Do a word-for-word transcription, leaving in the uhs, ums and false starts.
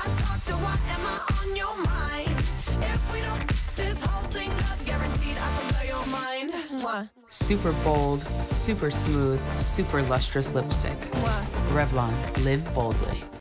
talk, then why am I on your mind? If we don't this whole thing up, guaranteed I can blow your mind. Mwah. Super bold, super smooth, super lustrous lipstick. Mwah. Revlon, live boldly.